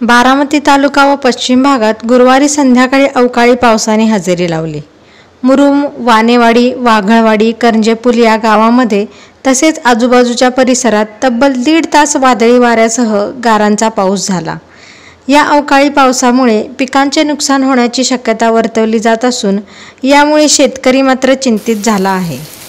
बारामती तालुका व पश्चिम भागात गुरुवारी संध्याकाळी अवकाळी पावसाने हजेरी लावली। मुरुम, वानेवाडी, वाघळवाडी, करंजेपूल या गावांमध्ये तसेच आजूबाजूच्या परिसरात तब्बल 1.5 तास वादळी वाऱ्यासह गारांचा पाऊस झाला। या अवकाळी पावसामुळे पिकांचे नुकसान होण्याची शक्यता वर्तवली जात असून यामुळे शेतकरी मात्र चिंतित झाला आहे।